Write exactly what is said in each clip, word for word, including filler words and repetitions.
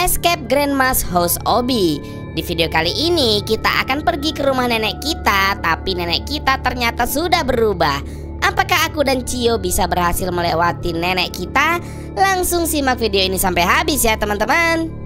Escape Grandma's House Obi. Di video kali ini kita akan pergi ke rumah nenek kita, tapi nenek kita ternyata sudah berubah. Apakah aku dan Cio bisa berhasil melewati nenek kita? Langsung simak video ini sampai habis ya teman-teman.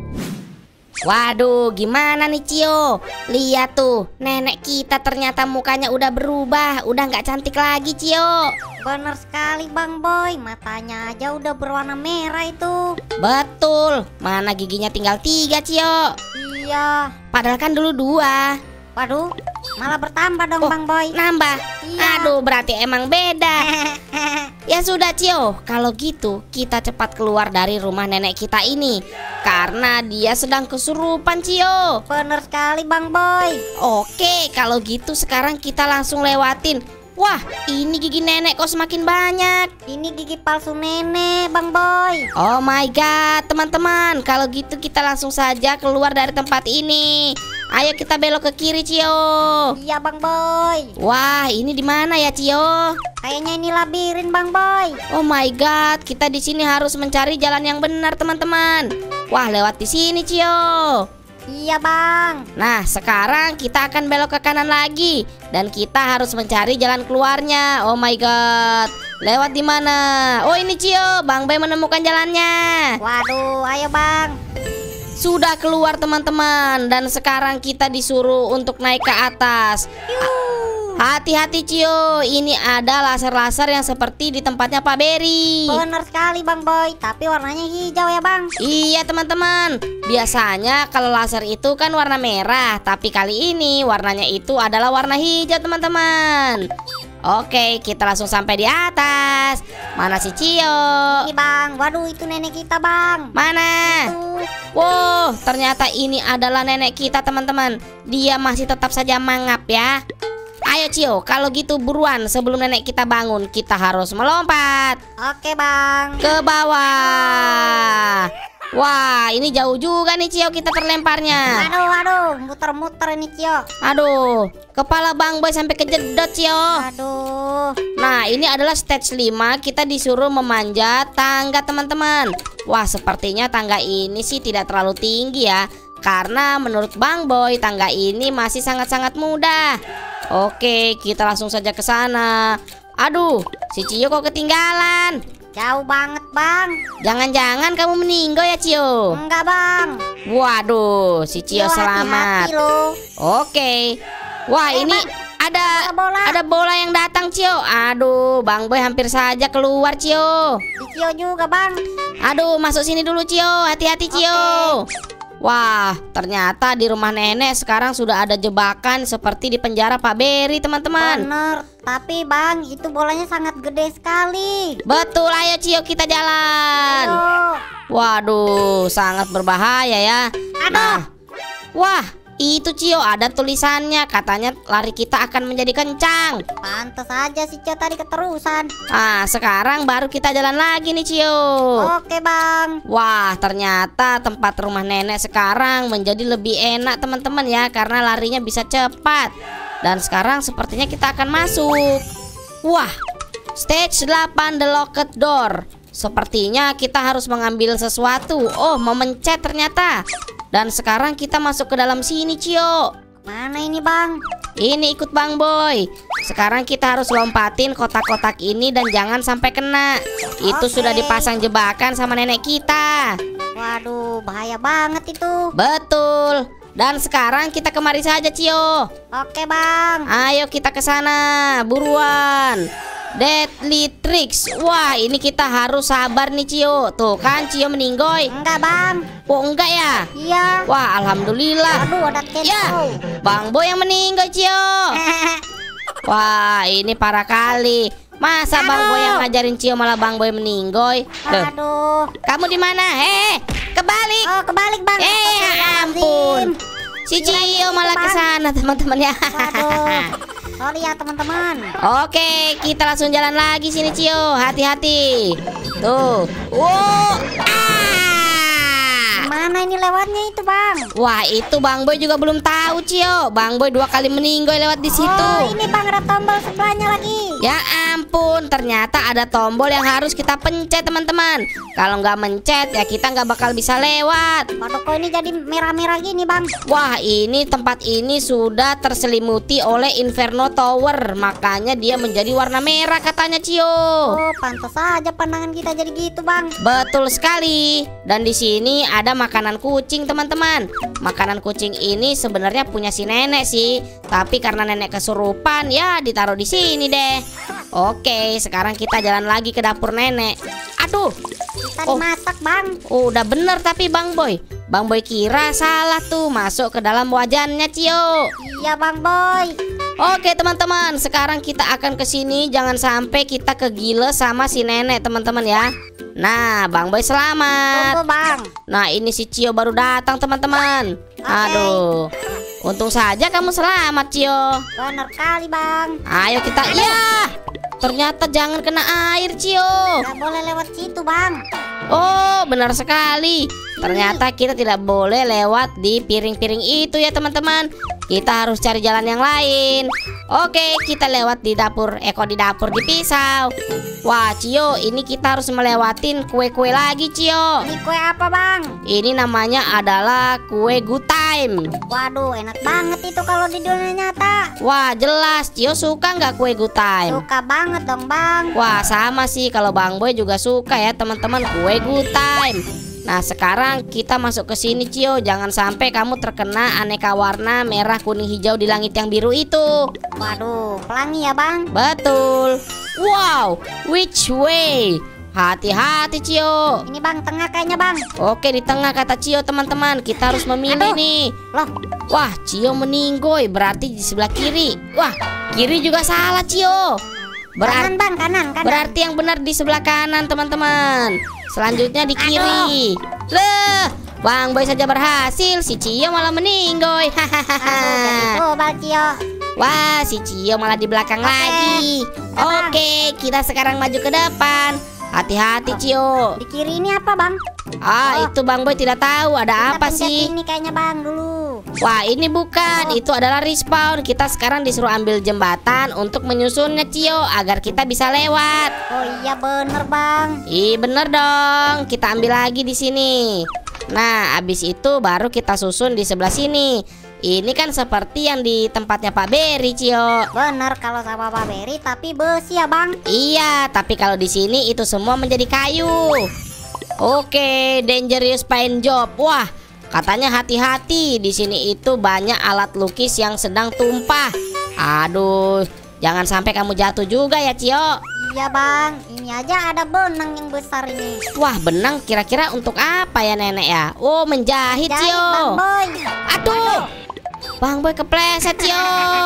Waduh, gimana nih Cio? Lihat tuh, nenek kita ternyata mukanya udah berubah, udah nggak cantik lagi Cio. Bener sekali Bang Boy, matanya aja udah berwarna merah itu. Betul, mana giginya tinggal tiga Cio. Iya. Padahal kan dulu dua. Waduh, malah bertambah dong Oh, Bang Boy. Nambah? Iya. Aduh, berarti emang beda. Ya sudah Cio, kalau gitu kita cepat keluar dari rumah nenek kita ini, karena dia sedang kesurupan Cio. Bener sekali Bang Boy. Oke, kalau gitu sekarang kita langsung lewatin. Wah, ini gigi nenek kok semakin banyak. Ini gigi palsu nenek Bang Boy. Oh my god, teman-teman, kalau gitu kita langsung saja keluar dari tempat ini. Ayo kita belok ke kiri Cio. Iya Bang Boy. Wah, ini di mana ya Cio? Kayaknya ini labirin Bang Boy. Oh my god, kita di sini harus mencari jalan yang benar teman-teman. Wah, lewat di sini Cio. Iya Bang. Nah, sekarang kita akan belok ke kanan lagi dan kita harus mencari jalan keluarnya. Oh my god. Lewat di mana? Oh, ini Cio, Bang Boy menemukan jalannya. Waduh, ayo Bang. Sudah keluar teman-teman, dan sekarang kita disuruh untuk naik ke atas. Hati-hati Cio, ini ada laser-laser yang seperti di tempatnya Pak Berry. Bener sekali Bang Boy, tapi warnanya hijau ya Bang. Iya teman-teman, biasanya kalau laser itu kan warna merah, tapi kali ini warnanya itu adalah warna hijau teman-teman. Oke, kita langsung sampai di atas. Mana si Cio? Ini Bang, waduh itu nenek kita Bang. Mana? Tuh. Wow, ternyata ini adalah nenek kita teman-teman. Dia masih tetap saja mangap ya. Ayo Cio, kalau gitu buruan sebelum nenek kita bangun, kita harus melompat Oke Bang. ke bawah. Wah, ini jauh juga nih Cio kita terlemparnya. Aduh, aduh, muter-muter ini Cio. Aduh, kepala Bang Boy sampai kejedot Cio. Aduh. Nah, ini adalah stage lima. Kita disuruh memanjat tangga teman-teman. Wah, sepertinya tangga ini sih tidak terlalu tinggi ya, karena menurut Bang Boy tangga ini masih sangat-sangat mudah. Oke, kita langsung saja ke sana. Aduh, si Cio kok ketinggalan? Jauh banget Bang. Jangan-jangan kamu meninggal ya Cio? Enggak Bang. Waduh, si Cio Cio selamat. hati-hati loh. Oke. Wah, Eh, ini Bang, ada bola. ada bola yang datang Cio. Aduh, Bang Boy hampir saja keluar Cio. Di Cio juga Bang. Aduh, masuk sini dulu Cio. Hati-hati Cio. Wah, ternyata di rumah nenek sekarang sudah ada jebakan seperti di penjara Pak Berry teman-teman. Bener. Tapi Bang, itu bolanya sangat gede sekali. Betul, ayo Cio kita jalan. Aduh. Waduh, sangat berbahaya ya. Aduh. Nah, wah, itu Cio ada tulisannya, katanya lari kita akan menjadi kencang. Pantes aja si Cio tadi keterusan. Ah, sekarang baru kita jalan lagi nih Cio. Oke Bang. Wah, ternyata tempat rumah nenek sekarang menjadi lebih enak teman-teman ya, karena larinya bisa cepat. Dan sekarang sepertinya kita akan masuk. Wah, stage delapan, the locked door. Sepertinya kita harus mengambil sesuatu. Oh, mau mencet ternyata. Dan sekarang kita masuk ke dalam sini Cio. Mana ini Bang? Ini ikut Bang Boy. Sekarang kita harus lompatin kotak-kotak ini dan jangan sampai kena. Itu Oke. sudah dipasang jebakan sama nenek kita. Waduh, bahaya banget itu. Betul. Dan sekarang kita kemari saja Cio. Oke Bang. Ayo kita ke sana, buruan. Deadly tricks. Wah, ini kita harus sabar nih Cio. Tuh kan Cio meninggoy. Enggak Bang. Oh, enggak ya? Iya. Wah, alhamdulillah. Aduh, ada tempo. Ya, Bang Boy yang meninggoy Cio. Wah, ini parah kali. Masa Bang Boy yang ngajarin Cio malah Bang Boy meninggoy? Loh, Aduh. kamu di mana? Eh, kebalik. Oh, kebalik Bang. Eh, ampun. Si Cio malah ke sana teman-teman ya. Waduh. Sorry ya teman-teman. Oke, kita langsung jalan lagi sini Cio. Hati-hati. Tuh. Wow. Ah. Mana mana ini lewatnya itu bang? Wah, itu Bang Boy juga belum tahu, Cio. Bang Boy dua kali meninggoy lewat di situ. Oh, ini bang ada tombol sebelahnya lagi. Ya ampun, ternyata ada tombol yang harus kita pencet, teman-teman. Kalau nggak mencet, ya kita nggak bakal bisa lewat. Waduh, kok ini jadi merah-merah gini bang? Wah, ini tempat ini sudah terselimuti oleh Inferno Tower. Makanya dia menjadi warna merah katanya, Cio. Oh, pantas saja pandangan kita jadi gitu bang. Betul sekali. Dan di sini ada makanan kucing, teman-teman. Makanan kucing ini sebenarnya punya si nenek sih, tapi karena nenek kesurupan, ya ditaruh di sini deh. Oke, sekarang kita jalan lagi ke dapur nenek. Aduh, Kita Oh. dimasak bang. udah bener tapi Bang Boy. Bang Boy kira salah tuh masuk ke dalam wajannya, Cio. Iya bang boy. Oke teman-teman, sekarang kita akan ke sini. Jangan sampai kita kegila sama si nenek, teman-teman ya. Nah, Bang Boy selamat. Tunggu bang. Nah, ini si Cio baru datang, teman-teman. Aduh, untung saja kamu selamat, Cio. Bener kali bang. Ayo kita, ya. Ternyata jangan kena air, Cio. Gak boleh lewat situ bang. Oh, benar sekali. Ternyata kita tidak boleh lewat di piring-piring itu ya, teman-teman. Kita harus cari jalan yang lain. Oke, kita lewat di dapur. Eko di dapur di pisau. Wah, Cio, ini kita harus melewatin kue-kue lagi, Cio. Ini kue apa bang? Ini namanya adalah kue good time. Waduh, enak banget itu kalau di dunia nyata. Wah, jelas. Cio suka nggak kue good time? Suka banget dong bang. Wah, sama sih. Kalau Bang Boy juga suka ya, teman-teman, kue good time. Nah, sekarang kita masuk ke sini, Cio. Jangan sampai kamu terkena aneka warna merah, kuning, hijau di langit yang biru itu. Waduh, pelangi ya bang. Betul. Wow, which way? Hati-hati, Cio. Ini bang, tengah kayaknya bang. Oke, di tengah kata Cio, teman-teman. Kita harus memilih Aduh. nih. Loh, Wah, Cio meninggoy, berarti di sebelah kiri. Wah, kiri juga salah, Cio. Berarti kanan bang, kanan, kanan. Berarti yang benar di sebelah kanan, teman-teman. Selanjutnya di kiri. Leh, Bang Boy saja berhasil, si Cio malah meninggoy. Aduh, jadi Hahaha. coba Cio. Wah, si Cio malah di belakang Oke. lagi. Abang. Oke, kita sekarang maju ke depan. Hati-hati, Cio. Di kiri ini apa bang? Ah, Oh. itu Bang Boy tidak tahu ada Kita apa pencet sih. Ini kayaknya bang dulu. Wah, ini bukan, Oh. itu adalah respawn. Kita sekarang disuruh ambil jembatan untuk menyusunnya, Cio, agar kita bisa lewat. Oh iya bener bang. Ih, bener dong. Kita ambil lagi di sini. Nah, abis itu baru kita susun di sebelah sini. Ini kan seperti yang di tempatnya Pak Berry, Cio. Bener kalau sama Pak Berry, tapi besi ya bang. Iya, tapi kalau di sini itu semua menjadi kayu. Oke, dangerous paint job. Wah, katanya hati-hati. Di sini itu banyak alat lukis yang sedang tumpah. Aduh, jangan sampai kamu jatuh juga ya, Cio. Iya bang, ini aja ada benang yang besar ini. Wah, benang kira-kira untuk apa ya, nenek ya? Oh, menjahit, Jahit Cio. bang boy. Aduh, Bang Boy kepleset, Cio.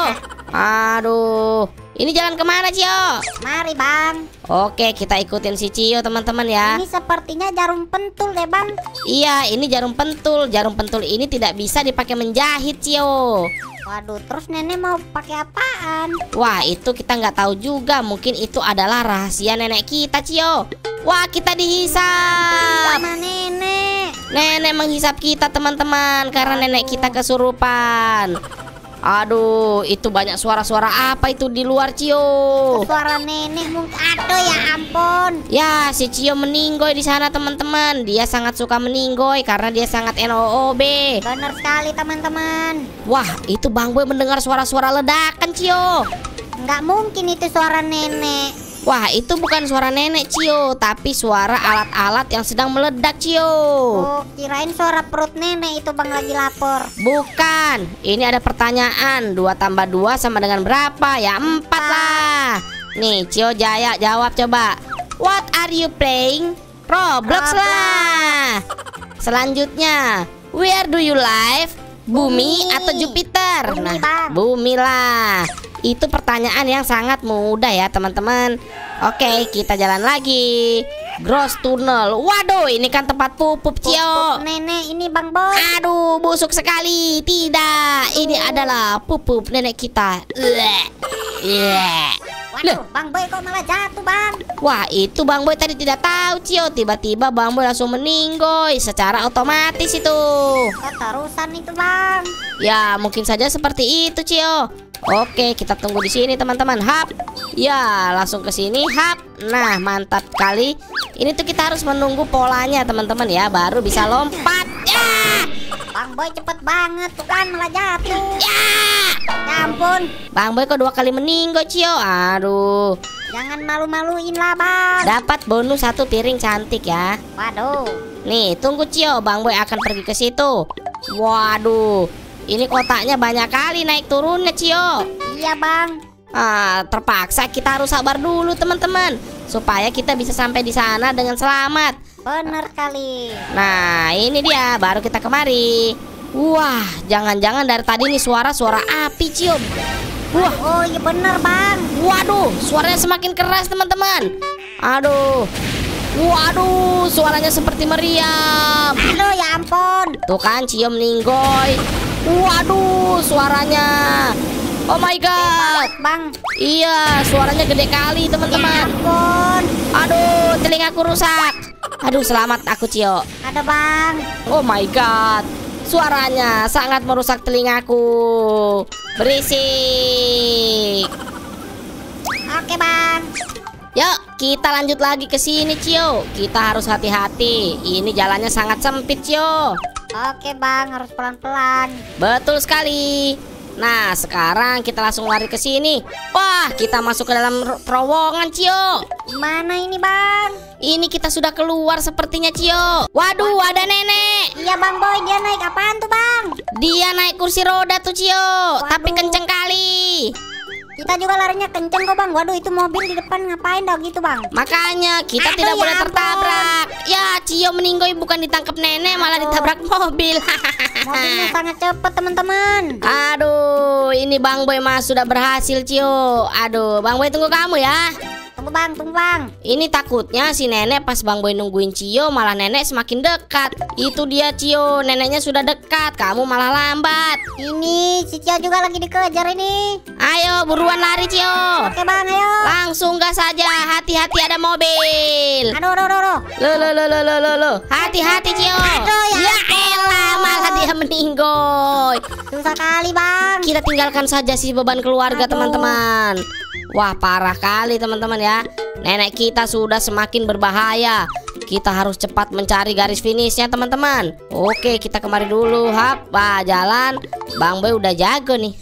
Aduh, ini jalan kemana, Cio? Mari bang. Oke, kita ikutin si Cio, teman-teman ya. Ini sepertinya jarum pentul deh bang. Iya, ini jarum pentul. Jarum pentul ini tidak bisa dipakai menjahit, Cio. Waduh, terus nenek mau pakai apaan? Wah, itu kita nggak tahu juga. Mungkin itu adalah rahasia nenek kita, Cio. Wah, kita dihisap. Sama nenek. Nenek menghisap kita, teman-teman, karena nenek kita kesurupan. Aduh, itu banyak suara-suara apa itu di luar, Cio? Suara nenek mungkin. Aduh ya ampun. Ya, si Cio meninggoy di sana, teman-teman. Dia sangat suka meninggoy karena dia sangat N O O B. Bener sekali teman-teman. Wah, itu Bang Boy mendengar suara-suara ledakan, Cio. Nggak mungkin itu suara nenek. Wah, itu bukan suara nenek, Cio, tapi suara alat-alat yang sedang meledak, Cio. Oh, kirain suara perut nenek itu bang lagi lapar. Bukan, ini ada pertanyaan. Dua tambah dua sama dengan berapa? Ya empat lah. Nih, Cio Jaya jawab coba. What are you playing? Roblox lah. Selanjutnya, where do you live? Bumi Bumi. atau Jupiter? Bumi, Nah, Bang. bumi lah. Itu pertanyaan yang sangat mudah ya, teman-teman. Oke, kita jalan lagi. Gross tunnel. Waduh, ini kan tempat pupuk, Cio. Pupuk nenek ini bang boy. Aduh, busuk sekali. Tidak, ini adalah pupuk nenek kita. Bleh. Bleh. Waduh, Bang Boy kok malah jatuh, Bang? Wah, itu Bang Boy tadi tidak tahu, Cio. Tiba-tiba Bang Boy langsung meninggoy secara otomatis itu. Keterusan itu, Bang. Ya, mungkin saja seperti itu, Cio. Oke, kita tunggu di sini, teman-teman. Hap. Ya, langsung ke sini, hap. Nah, mantap kali. Ini tuh kita harus menunggu polanya, teman-teman ya, baru bisa lompat. Ya! Bang Boy cepet banget tuh kan malah jatuh. Ya! Ya ampun. Bang Boy kok dua kali meninggoy, Cio. Aduh. Jangan malu-maluin lah, Bang. Dapat bonus satu piring cantik ya. Waduh. Nih, tunggu, Cio. Bang Boy akan pergi ke situ. Waduh. Ini kotaknya banyak kali naik turunnya, Cio. Iya, Bang. Ah, terpaksa kita harus sabar dulu, teman-teman, supaya kita bisa sampai di sana dengan selamat. Bener kali. Nah, ini dia, baru kita kemari. Wah, jangan-jangan dari tadi nih suara-suara api, Cio. Wah, Oh iya bener, Bang. waduh, suaranya semakin keras, teman-teman. Aduh. Waduh, suaranya seperti meriam. Aduh, ya ampun. Tuh kan, Cio meninggoy. Waduh, suaranya. Oh my god. Bang. Iya, suaranya gede kali, Ya teman-teman. ampun. Aduh, telingaku rusak. Aduh, selamat aku, Cio. Ada, Bang. Oh my god. Suaranya sangat merusak telingaku. Berisik. Oke, Bang. Yuk, kita lanjut lagi ke sini, Cio. Kita harus hati-hati. Ini jalannya sangat sempit, Cio. Oke, Bang, harus pelan-pelan. Betul sekali. Nah, sekarang kita langsung lari ke sini. Wah, kita masuk ke dalam ro- terowongan, Cio. Mana ini, Bang? Ini kita sudah keluar sepertinya, Cio. Waduh, ada nenek. Iya, Bang Boy, dia naik apaan tuh, Bang? Dia naik kursi roda tuh, Cio. Tapi Waduh. kenceng kali. Kita juga larinya kenceng kok, Bang. Waduh, itu mobil di depan ngapain dah gitu, Bang? Makanya kita Aduh, tidak ya boleh ampun. tertabrak. Ya, Cio meninggoy bukan ditangkap nenek, malah Aduh. ditabrak mobil. Mobilnya sangat cepet, teman-teman. Aduh, ini Bang Boy mah sudah berhasil, Cio. Aduh, Bang Boy tunggu kamu ya. Tunggu, Bang, tunggu, Bang. Ini takutnya si nenek pas Bang Boy nungguin Cio, malah nenek semakin dekat. Itu dia, Cio, neneknya sudah dekat, kamu malah lambat. Ini si Cio juga lagi dikejar ini. Ayo buruan lari, Cio. Oke, Bang, ayo. Langsung gas saja, hati-hati ada mobil. Aduh, aduh, aduh, aduh. Lo lo lo lo lo lo lo. Hati-hati, Cio. Aduh, ya Ya elah, malah dia meninggoy. Susah kali, Bang. Kita tinggalkan saja si beban keluarga, Aduh. teman-teman. Wah, parah kali, teman-teman ya. Nenek kita sudah semakin berbahaya. Kita harus cepat mencari garis finishnya, teman-teman. Oke, kita kemari dulu. Hap, wah, jalan. Bang Boy udah jago nih.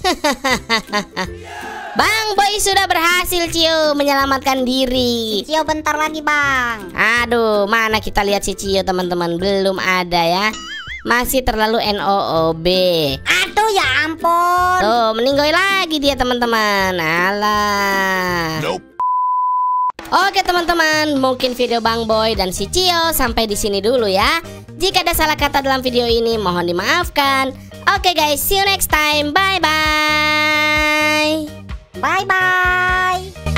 Bang Boy sudah berhasil, Cio, menyelamatkan diri. Cio bentar lagi, Bang. Aduh, mana kita lihat si Cio, teman-teman. Belum ada ya. Masih terlalu N O O B. Aduh, ya ampun. Tuh, meninggoy lagi dia, teman-teman. Alah. Nope. Oke, teman-teman, mungkin video Bang Boy dan si Cio sampai di sini dulu ya. Jika ada salah kata dalam video ini, mohon dimaafkan. Oke guys, see you next time. Bye bye. Bye-bye.